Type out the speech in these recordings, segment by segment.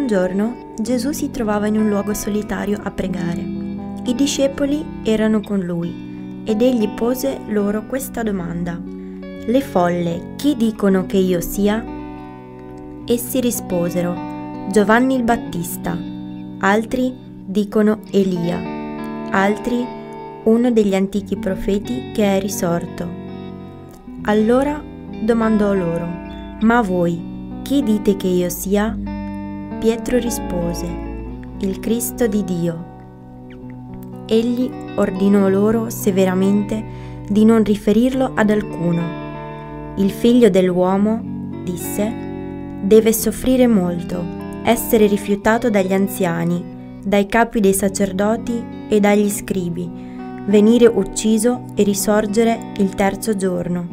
Un giorno Gesù si trovava in un luogo solitario a pregare. I discepoli erano con lui ed egli pose loro questa domanda: «Le folle chi dicono che io sia?» Essi risposero: «Giovanni il Battista, altri dicono Elia, altri uno degli antichi profeti che è risorto». Allora domandò loro: «Ma voi chi dite che io sia?» Pietro rispose: «Il Cristo di Dio». Egli ordinò loro severamente di non riferirlo ad alcuno. «Il figlio dell'uomo», disse, «deve soffrire molto, essere rifiutato dagli anziani, dai capi dei sacerdoti e dagli scribi, venire ucciso e risorgere il terzo giorno».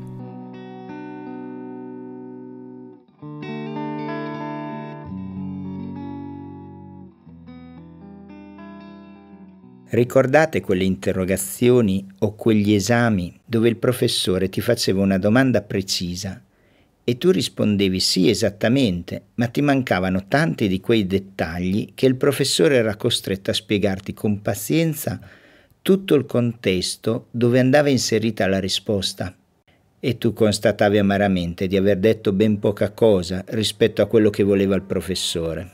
Ricordate quelle interrogazioni o quegli esami dove il professore ti faceva una domanda precisa e tu rispondevi sì esattamente, ma ti mancavano tanti di quei dettagli che il professore era costretto a spiegarti con pazienza tutto il contesto dove andava inserita la risposta. E tu constatavi amaramente di aver detto ben poca cosa rispetto a quello che voleva il professore.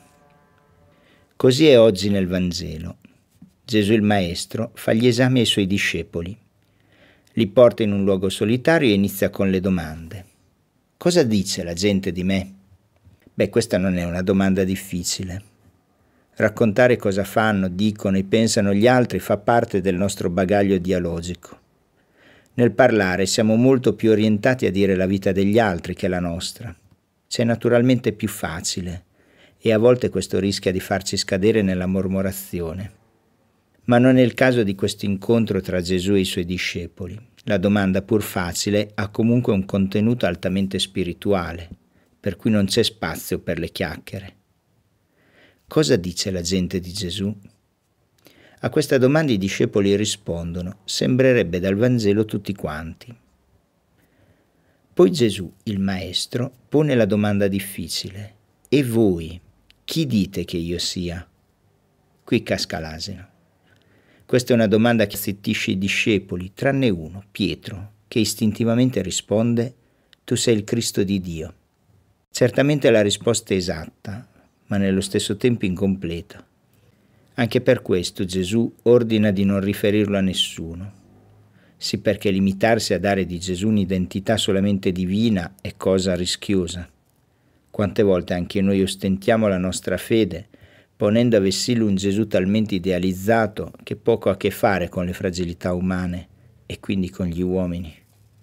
Così è oggi nel Vangelo. Gesù il Maestro fa gli esami ai suoi discepoli. Li porta in un luogo solitario e inizia con le domande. Cosa dice la gente di me? Beh, questa non è una domanda difficile. Raccontare cosa fanno, dicono e pensano gli altri fa parte del nostro bagaglio dialogico. Nel parlare siamo molto più orientati a dire la vita degli altri che la nostra. C'è naturalmente più facile e a volte questo rischia di farci scadere nella mormorazione. Ma non è il caso di questo incontro tra Gesù e i suoi discepoli. La domanda, pur facile, ha comunque un contenuto altamente spirituale, per cui non c'è spazio per le chiacchiere. Cosa dice la gente di Gesù? A questa domanda i discepoli rispondono, sembrerebbe dal Vangelo tutti quanti. Poi Gesù, il Maestro, pone la domanda difficile. E voi, chi dite che io sia? Qui casca l'asino. Questa è una domanda che zittisce i discepoli, tranne uno, Pietro, che istintivamente risponde: «Tu sei il Cristo di Dio». Certamente la risposta è esatta, ma nello stesso tempo incompleta. Anche per questo Gesù ordina di non riferirlo a nessuno. Sì, perché limitarsi a dare di Gesù un'identità solamente divina è cosa rischiosa. Quante volte anche noi ostentiamo la nostra fede, ponendo a vessillo un Gesù talmente idealizzato che poco ha a che fare con le fragilità umane e quindi con gli uomini.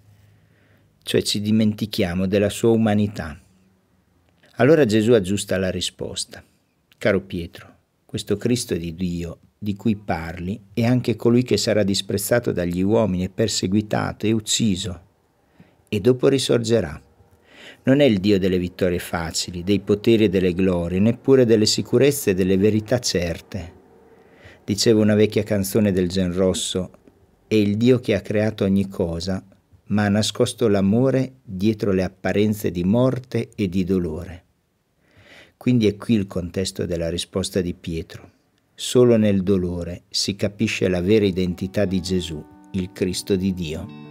Cioè ci dimentichiamo della sua umanità. Allora Gesù aggiusta la risposta. Caro Pietro, questo Cristo di Dio di cui parli è anche colui che sarà disprezzato dagli uomini e perseguitato e ucciso, e dopo risorgerà. Non è il Dio delle vittorie facili, dei poteri e delle glorie, neppure delle sicurezze e delle verità certe. Diceva una vecchia canzone del Gen Rosso, è il Dio che ha creato ogni cosa, ma ha nascosto l'amore dietro le apparenze di morte e di dolore. Quindi è qui il contesto della risposta di Pietro. Solo nel dolore si capisce la vera identità di Gesù, il Cristo di Dio.